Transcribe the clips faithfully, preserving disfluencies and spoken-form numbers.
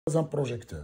un projecteur.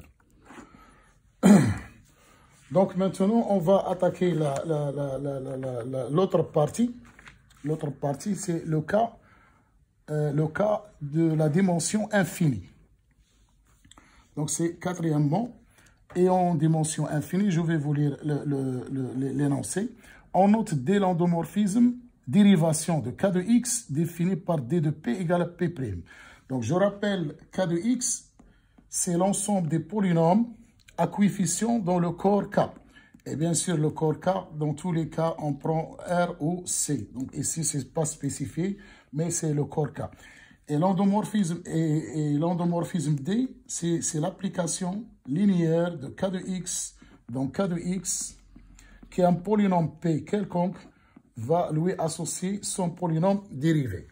Donc maintenant, on va attaquer l'autre partie. L'autre partie, c'est le cas, euh, le cas de la dimension infinie. Donc c'est quatrièmement, et en dimension infinie, je vais vous lire l'énoncé. On note dès l'endomorphisme, dérivation de k de x définie par d de p égale à p'. Donc je rappelle, k de x, c'est l'ensemble des polynômes à coefficient dans le corps K. Et bien sûr, le corps K, dans tous les cas, on prend R ou C. Donc ici, ce n'est pas spécifié, mais c'est le corps K. Et l'endomorphisme et, et l'endomorphisme D, c'est l'application linéaire de K de X, donc K de X, qui est un polynôme P quelconque, va lui associer son polynôme dérivé.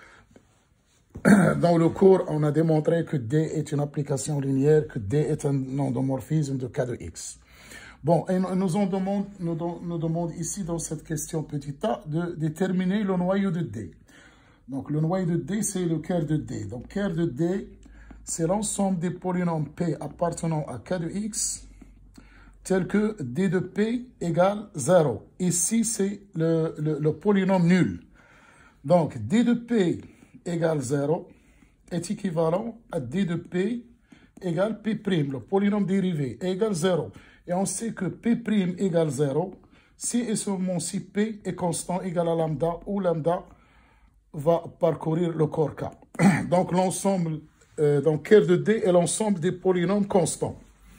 Dans le cours, on a démontré que D est une application linéaire, que D est un endomorphisme de K de X. Bon, et nous, on demande, nous, nous demande ici, dans cette question petit a, de déterminer le noyau de D. Donc, le noyau de D, c'est le cœur de D. Donc, cœur de D, c'est l'ensemble des polynômes P appartenant à K de X, tel que D de P égale zéro. Ici, c'est le, le, le polynôme nul. Donc, D de P égale zéro est équivalent à D de P égale P', le polynôme dérivé, égale zéro. Et on sait que P' égale zéro si et seulement si P est constant égal à lambda, où lambda va parcourir le corps K. Donc l'ensemble, euh, donc cœur de D est l'ensemble des polynômes constants.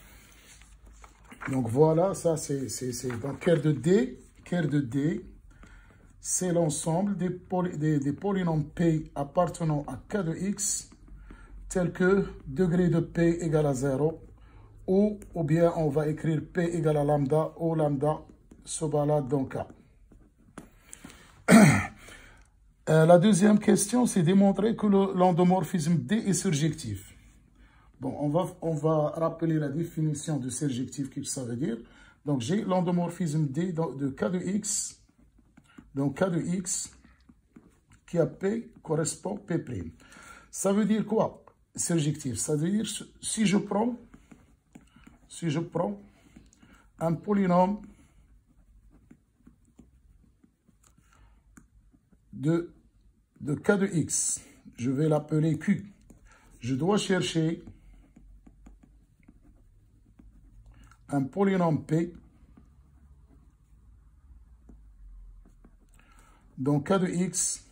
Donc voilà, ça c'est donc cœur de D, cœur de D, c'est l'ensemble des, poly, des, des polynômes P appartenant à K de X, tel que degré de P égale à zéro, ou, ou bien on va écrire P égale à lambda, où lambda se balade dans K. euh, la deuxième question, c'est démontrer que l'endomorphisme D est surjectif. Bon, on va, on va rappeler la définition de surjectif, qu'est-ce que ça veut dire. Donc, j'ai l'endomorphisme D de K de X. Donc, K de X qui a P correspond P'. Ça veut dire quoi, surjectif? Ça veut dire, si je prends, si je prends un polynôme de, de K de X, je vais l'appeler Q. Je dois chercher un polynôme P donc K de X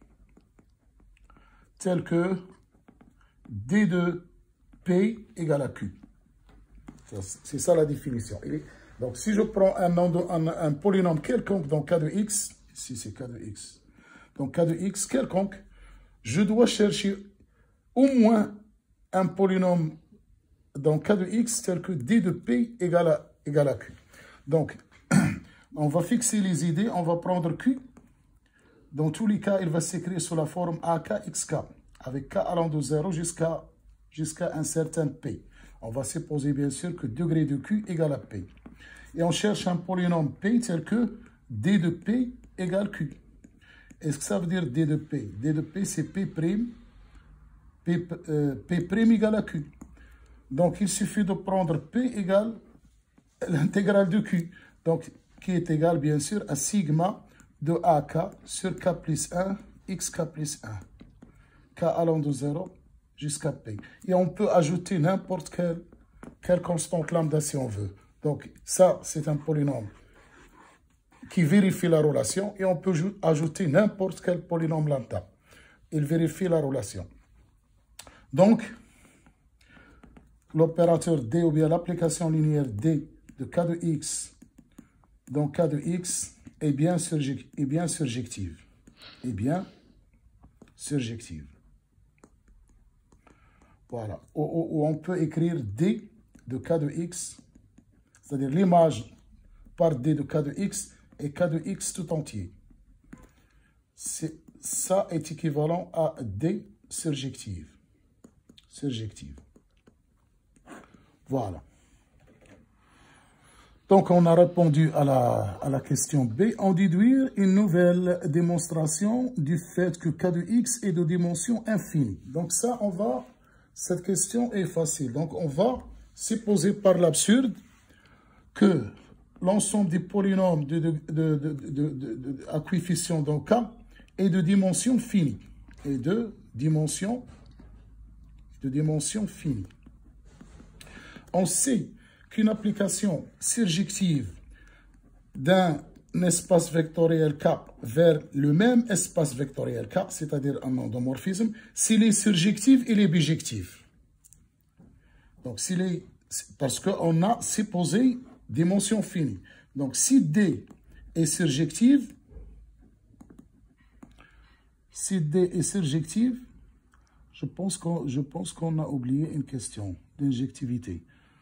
tel que D de P égale à Q. C'est ça la définition. Donc si je prends un, un, un polynôme quelconque dans K de X, ici c'est K de X, donc K de X quelconque, je dois chercher au moins un polynôme dans K de X tel que D de P égale à, égale à Q. Donc on va fixer les idées, on va prendre Q. Dans tous les cas, il va s'écrire sous la forme A K X K, avec K allant de zéro jusqu'à jusqu'à un certain P. On va supposer bien sûr que degré de Q égale à P. Et on cherche un polynôme P tel que D de P égale Q. Est-ce que ça veut dire D de P? D de P, c'est P', P', euh, P' égale à Q. Donc, il suffit de prendre P égale l'intégrale de Q. Donc, qui est égal bien sûr à sigma de A K sur K plus un, X K plus un. K allant de zéro jusqu'à P. Et on peut ajouter n'importe quelle, quelle constante lambda si on veut. Donc, ça, c'est un polynôme qui vérifie la relation. Et on peut ajouter n'importe quel polynôme lambda. Il vérifie la relation. Donc, l'opérateur D ou bien l'application linéaire D de K de X, donc K de X, est bien, surject, est bien surjective. Est bien surjective. Voilà. Ou, ou on peut écrire D de K de X, c'est-à-dire l'image par D de K de X et K de X tout entier. Ça est équivalent à D surjective. Surjective. Voilà. Donc, on a répondu à la, à la question B. En déduire une nouvelle démonstration du fait que K de X est de dimension infinie. Donc, ça, on va cette question est facile. Donc, on va supposer par l'absurde que l'ensemble des polynômes de, de, de, de, de, de, de, à coefficient dans K est de dimension finie. Et de dimension, de dimension finie. On sait qu'une application surjective d'un espace vectoriel K vers le même espace vectoriel K, c'est-à-dire un endomorphisme, s'il est surjectif, il est bijectif. Donc, s'il est, parce qu'on a supposé dimension finie. Donc, si D est surjective, si D est surjective, je pense qu'on je pense qu'on a oublié une question d'injectivité.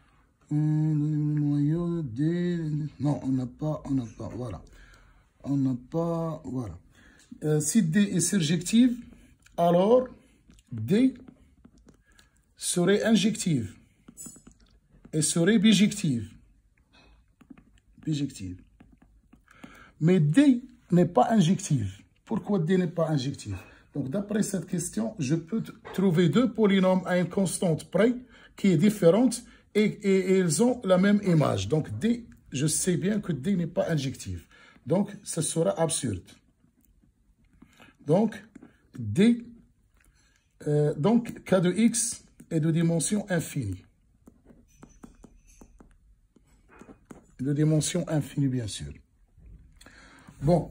Noyau D, non, on n'a pas, on n'a pas, voilà. On n'a pas, voilà. Euh, si D est surjective, alors D serait injective et serait bijective. Bijective. Mais D n'est pas injective. Pourquoi D n'est pas injective? Donc, d'après cette question, je peux trouver deux polynômes à une constante près qui est différente et, et, et ils ont la même image. Donc, D, je sais bien que D n'est pas injective. Donc, ce sera absurde. Donc, D, euh, donc K de X est de dimension infinie. De dimension infinie, bien sûr. Bon.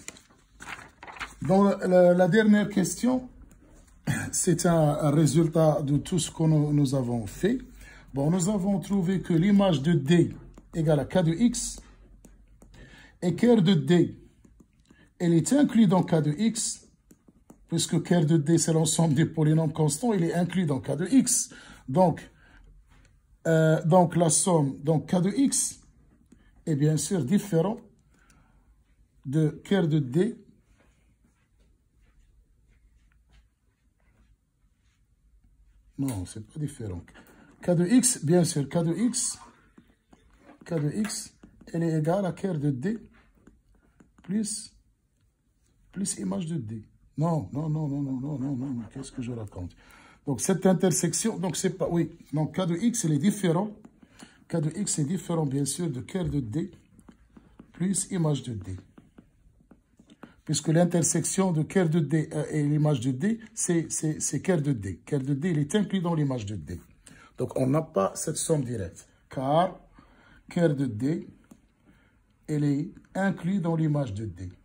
Dans la, la dernière question, c'est un, un résultat de tout ce que nous, nous avons fait. Bon, nous avons trouvé que l'image de D égale à K de X et Ker de D, elle est inclue dans K de X, puisque Ker de D, c'est l'ensemble des polynômes constants, il est inclus dans K de X. Donc, euh, donc la somme, donc K de X, est bien sûr différent de Ker de D. Non, c'est pas différent. K de X, bien sûr, K de X, K de X, elle est égale à Ker de D plus, plus image de D. Non, non, non, non, non, non, non, non, non, qu'est-ce que je raconte? Donc, cette intersection, donc c'est pas, oui, donc K de X, elle est différent. K de X est différent, bien sûr, de Ker de D plus image de D. Puisque l'intersection de Ker de D et l'image de D, c'est Ker de D. Ker de D, il est inclus dans l'image de D. Donc, on n'a pas cette somme directe. Car Ker de D, elle est inclus dans l'image de D.